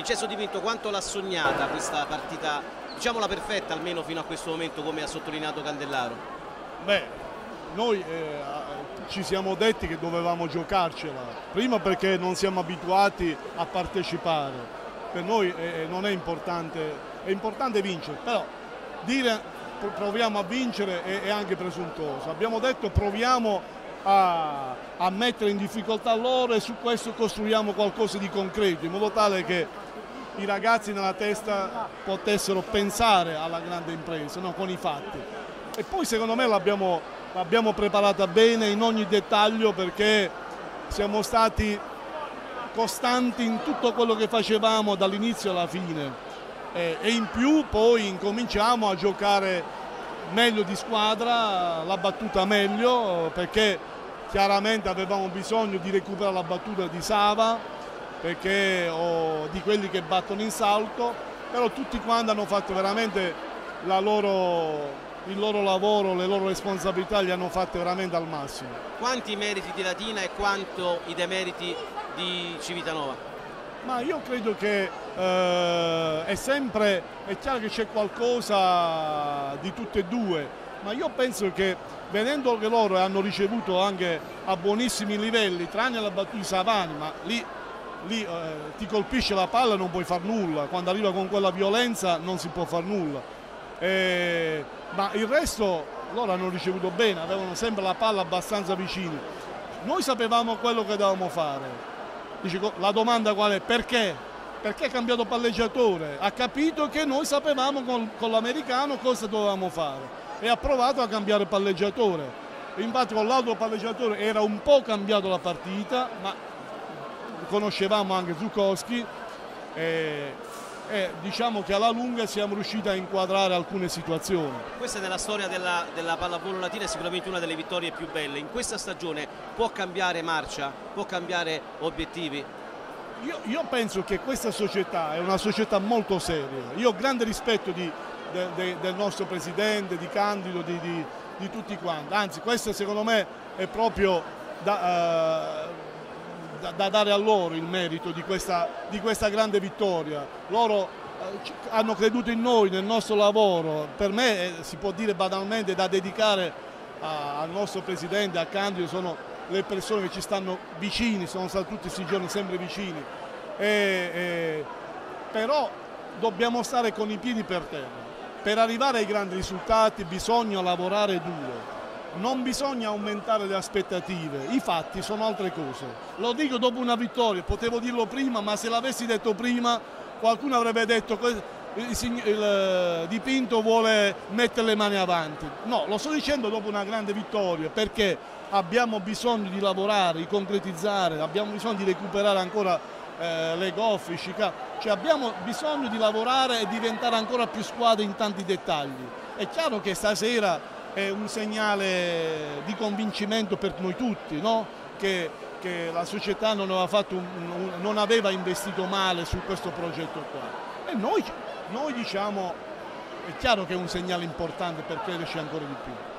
Vincenzo Di Pinto, quanto l'ha sognata questa partita, diciamola perfetta almeno fino a questo momento, come ha sottolineato Candellaro? Beh, noi ci siamo detti che dovevamo giocarcela, prima perché non siamo abituati a partecipare, per noi non è importante vincere, però dire proviamo a vincere è anche presuntuoso. Abbiamo detto proviamo a mettere in difficoltà loro e su questo costruiamo qualcosa di concreto, in modo tale che i ragazzi nella testa potessero pensare alla grande impresa, no? Con i fatti. E poi secondo me l'abbiamo preparata bene in ogni dettaglio, perché siamo stati costanti in tutto quello che facevamo dall'inizio alla fine. E in più poi incominciamo a giocare meglio di squadra, la battuta meglio, perché chiaramente avevamo bisogno di recuperare la battuta di Sava, o di quelli che battono in salto, però tutti quanti hanno fatto veramente il loro lavoro, le loro responsabilità li hanno fatte veramente al massimo. Quanti i meriti di Latina e quanto i demeriti di Civitanova? Ma io credo che è chiaro che c'è qualcosa di tutte e due, ma io penso che vedendo che loro hanno ricevuto anche a buonissimi livelli, tranne la battuta di Savani, ma lì ti colpisce la palla e non puoi far nulla, quando arriva con quella violenza non si può far nulla. Ma il resto loro hanno ricevuto bene, avevano sempre la palla abbastanza vicini. Noi sapevamo quello che dovevamo fare. La domanda qual è? Perché? Perché ha cambiato palleggiatore? Ha capito che noi sapevamo con l'americano cosa dovevamo fare e ha provato a cambiare palleggiatore. Infatti con l'altro palleggiatore era un po' cambiato la partita, ma conoscevamo anche Zukowski e diciamo che alla lunga siamo riusciti a inquadrare alcune situazioni. Questa nella storia della pallavolo latina è sicuramente una delle vittorie più belle. In questa stagione può cambiare marcia, può cambiare obiettivi? Io penso che questa società è una società molto seria. Io ho grande rispetto del nostro presidente, di Candido, di tutti quanti. Anzi, questo secondo me è proprio da dare a loro il merito di questa grande vittoria. Loro hanno creduto in noi, nel nostro lavoro. Per me si può dire banalmente da dedicare al nostro presidente, a Candido, sono le persone che ci stanno vicini, sono stati tutti questi giorni sempre vicini. Però dobbiamo stare con i piedi per terra. Per arrivare ai grandi risultati bisogna lavorare duro. Non bisogna aumentare le aspettative, i fatti sono altre cose. Lo dico dopo una vittoria, potevo dirlo prima, ma se l'avessi detto prima qualcuno avrebbe detto Di Pinto vuole mettere le mani avanti. No, lo sto dicendo dopo una grande vittoria, perché abbiamo bisogno di lavorare, di concretizzare, abbiamo bisogno di recuperare ancora le goffe, cioè abbiamo bisogno di lavorare e diventare ancora più squadre in tanti dettagli. È chiaro che stasera è un segnale di convincimento per noi tutti, no? che la società non aveva investito male su questo progetto qua. E noi diciamo, è chiaro che è un segnale importante per crederci ancora di più.